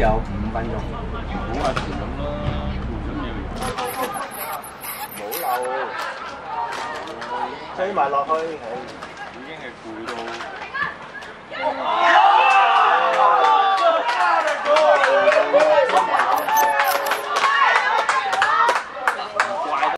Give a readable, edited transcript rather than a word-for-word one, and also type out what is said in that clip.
有5分鐘。 冇話時咁咯，唔緊要。 冇漏，追埋落去， 已經係攰到